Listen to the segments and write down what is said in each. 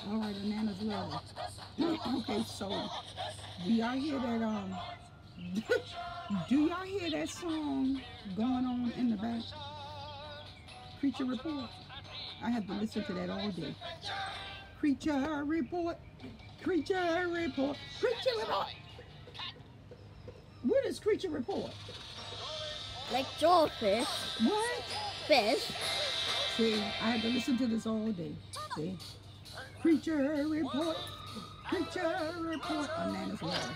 All right, Nana's love. Okay, so do y'all hear that? Do y'all hear that song going on in the back? Creature Report. I have to listen to that all day. Creature Report. Creature Report. Creature Report. What is Creature Report? Like jawfish. What? Fish. See, I had to listen to this all day. See? Creature Report. Creature Report. Nana's love.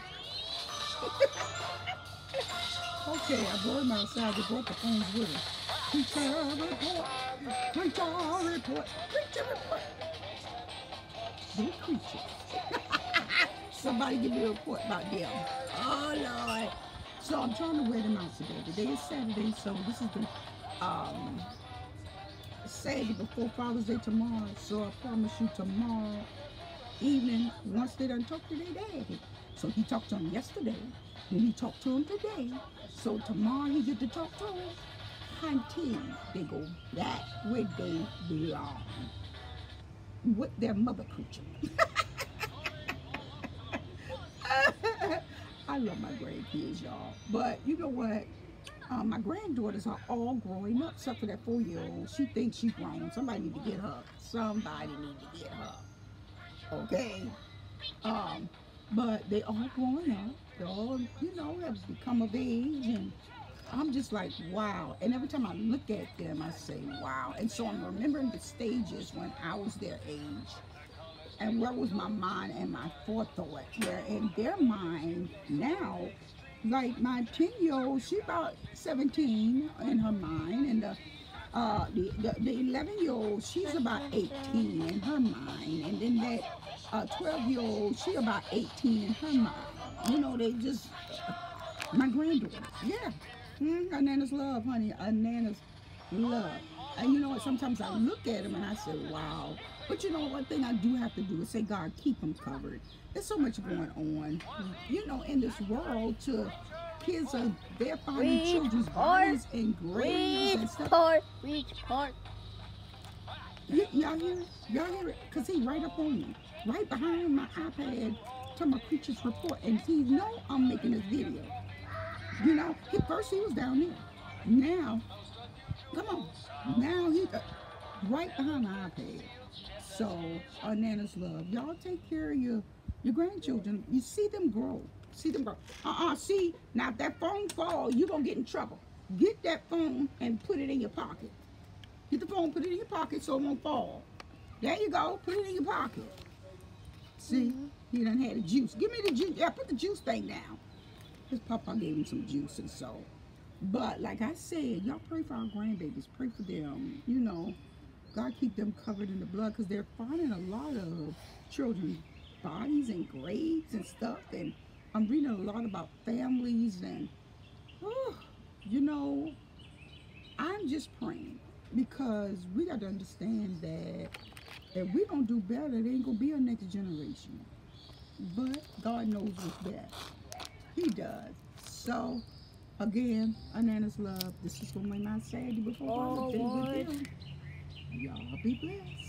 Okay, I brought him outside. They brought the phones with him. Creature Report. Creature Report. Creature Report. They're creatures. Somebody give me a report about them. Oh, Lord. So I'm trying to wear them out today. Today is Saturday, so this is the Saturday before Father's Day tomorrow. So I promise you tomorrow evening, once they done talk to their daddy. So he talked to him yesterday, then he talked to him today. So tomorrow he get to talk to him. Hunting, they go back where they belong. With their mother creature. I love my grandkids, y'all. But you know what? My granddaughters are all growing up, except for that 4-year-old. She thinks she's grown. Somebody need to get her. Somebody need to get her. Okay? But they all growing up. They all, you know, have become of age. And I'm just like, wow. And every time I look at them, I say, wow. And so I'm remembering the stages when I was their age. And where was my mind and my forethought? Where in their mind now, like my 10-year-old, she about 17 in her mind, and the 11-year-old, she's about 18 in her mind, and then that 12-year-old, she about 18 in her mind. You know, they just my granddaughter, yeah. Nana's love, honey, Nana's love. And you know what? Sometimes I look at them and I say, wow. But you know, one thing I do have to do is say, God, keep them covered. There's so much going on, you know, in this world. To kids are they're finding children's bodies in graves and stuff. Reach part. Y'all hear it? Y'all hear it? Because he right up on me, right behind my iPad, talking about Creatures Report. And he know I'm making this video. You know, first he was down there. Now, come on. Now he's right behind my iPad. So, Nana's love. Y'all take care of your grandchildren. You see them grow. See them grow. See, now if that phone falls, you're going to get in trouble. Get that phone and put it in your pocket. Get the phone, put it in your pocket so it won't fall. There you go. Put it in your pocket. See? He done had the juice. Give me the juice. Yeah, put the juice thing down. His papa gave him some juice, and so. But like I said, y'all pray for our grandbabies. Pray for them. You know, God keep them covered in the blood, because they're finding a lot of children's bodies and graves and stuff. And I'm reading a lot about families, and you know, I'm just praying, because we got to understand that if we don't do better, there ain't gonna be a next generation. But God knows what's best. He does. So, again, Nana's love. This is going to be my Saturday before Father's Day with them. Y'all be blessed.